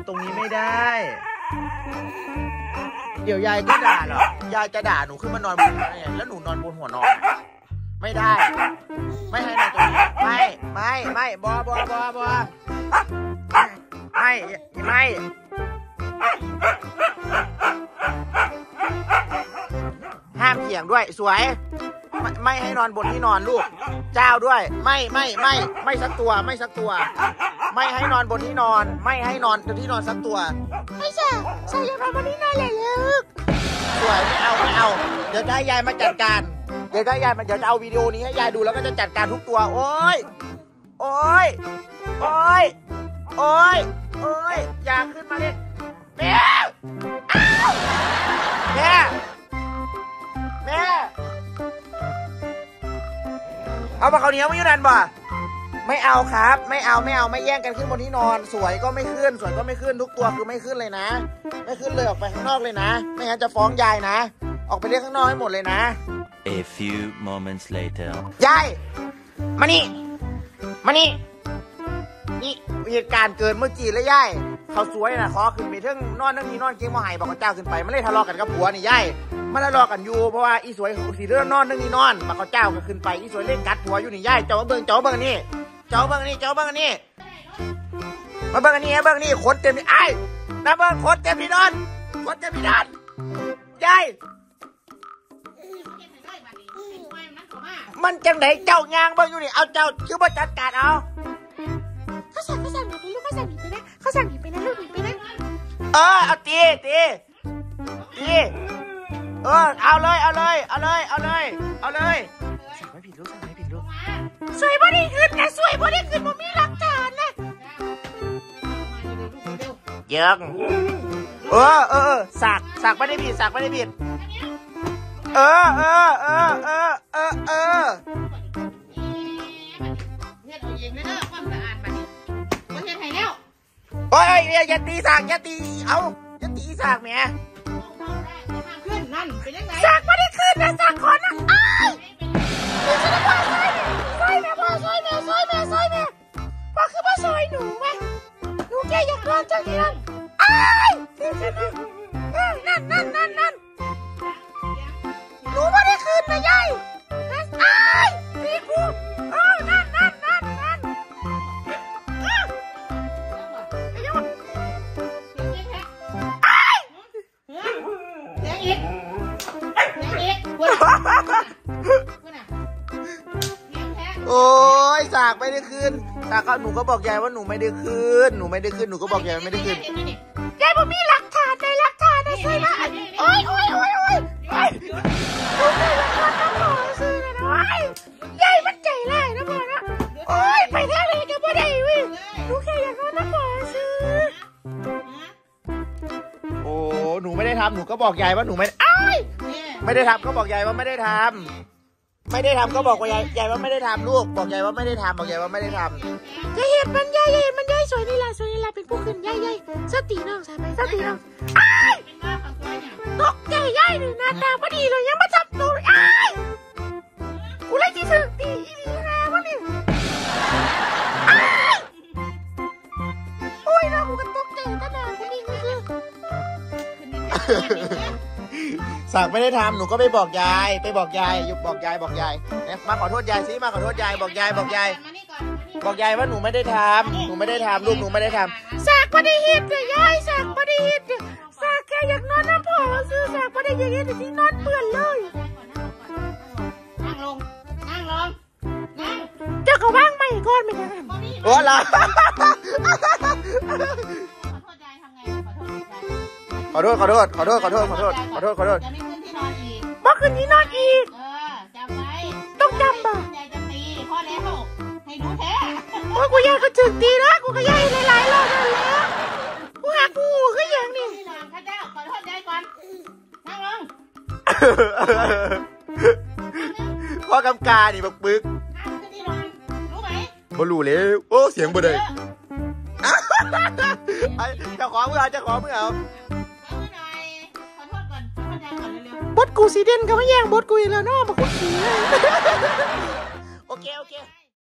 ตรงนี้ไม่ได้เดี๋ยวยายก็ด่าหรอยายจะด่าหนูขึ้นมานอนบนหัวเนี่ยแล้วหนูนอนบนหัวนอนไม่ได้ไม่ให้นอนตรงนี้ไม่บอบไม่ห้ามเถียงด้วยสวยไม่ให้นอนบนที่นอนลูกเจ้าด้วยไม่สักตัวไม่ให้นอนบนที่นอนไม่ให้นอนบนที่นอนสักตัวไม่ใช่อย่านอนบนที่นอนเลยลูกสวยไม่เอาเดี๋ยวได้ยายมาจัดการเดี๋ยวจะเอาวิดีโอนี้ให้ยายดูแล้วก็จะจัดการทุกตัวโอ๊ยอยากขึ้นมาเล่นแม่เอาปลาเขาเหนียวไม่ยืนนันบ่ไม่เอาครับไม่แย่งกันขึ้นบนที่นอนสวยก็ไม่ขึ้นทุกตัวคือไม่ขึ้นเลยนะไม่ขึ้นเลยออกไปข้างนอกเลยนะไม่งั้นจะฟ้องยายนะออกไปเรียกข้างนอกให้หมดเลยนะ A few moments later ยายมานี่นี่เหตุการณ์เกิดเมื่อกี้แล้วยายเขาสวยนะขอขึ้นไปเทิงนอนนี่นอนเก่งมหายบอกกับเจ้าขึ้นไปไม่ได้ทะเลาะกันกับผัวนี่ยายมันทะเลาะกันอยู่เพราะว่าอีสวยสีเรื่องนอนนี่นอนบอกกับเจ้าก็ขึ้นไปอีสวยเล่นกัดผัวอยู่นี่ยายเจ้าเบิ้งนี่มาเบิ้งอันนี้ขนเต็มนี่ไอ้นะเบิ้งขนเต็มที่นอนยายมันจังไหนเจ้ายางเบิ้งอยู่นี่เอาเจ้าคือบ่จัดการเอาเขาสั่งหนีไปลูกเขาสั่งหนีไปนะลูกหนีไปนะเอาตีเอาเลยสั่งไม่ผิดลูกสวยบ่ได้ขึ้นนะบ่มีหลักฐานนะยังสักไม่ได้ผิดเโอ้ยอย่าตีสากอย่าตีสากแม่ขึ้นนั่นเป็นยังไงสากไม่ได้ขึ้นนะสากขอนะอ้ายช่วยพ่อช่วยแม่พ่อคือพ่อช่วยหนูไหมหนูแค่อยากนอนจังที่นั่นอ้ายนั่นหนูไม่ได้ขึ้นนะยายอ้ายตีกูนั่นโอ้ยสากไม่ได้ขึ้นสากหนูก็บอกยายว่าหนูไม่ได้ขึ้นหนูก็บอกยายไม่ได้ขึ้นยายผมมีหลักฐานในใช่ไหมโอ้ยยายมันใจร้ายนะพ่อนะโอ้ยไปทางไหนก็ไม่ได้วิหนูแค่อยากนอนนะพ่อซื้อโอ้หนูไม่ได้ทำหนูก็บอกยายว่าหนูไม่ได้ทำก็บอกยายว่าไม่ได้ทำก็บอกว่ายายว่าไม่ได้ทำลูกบอกยายว่าไม่ได้ทำจะเห็นมันยายสวยนี่แหละเป็นผู้ขึ้นยายสติน้องใช่ไหมสติน้องตกใจยายนี่หน้าตาพอดีเลยยังมาจับตัวกูเลยที่สึกตีอีนีนะวะนี่โอ้ยน้องกูกันตกใจตั้งนานกูนี่คือสากไม่ได้ทำหนูก็ไปบอกยายบอกยายเนี่ยมาขอโทษยายสิมาขอโทษยายบอกยายว่าหนูไม่ได้ทำลูกหนูไม่ได้ทำสากไม่ได้เห็นเลยยายสากไม่ได้เห็นสากแค่อยากนอนน้ำผอซื้อสากไม่ได้อยากเห็นที่นอนเปื่อนเลยนั่งลงเจ้าก็ว่างไม่ก้อนไม่ได้โอ้ล่ะขอโทษจะไม่ขึ้นที่นอนอีกจำไว้ต้องจำบ่ยายจะตีพ่อแล้วให้รู้แท้โอ้ยกูยายก็ถึงตีนะกูก็ยายหลายรอบแล้วกูหากูก็อย่างนี้ข้าเจ้าขอโทษยายก่อนนั่งลงพ่อกำกานี่บักปึกขึ้นที่นอนรู้ไหมบ่รู้แล้วโอ้เสียงบ่ได้จะขอมือเอา บดกูสีเด่นก็ไม่แย่งบดกูอีกแล้วเนาะมาคุยโอเค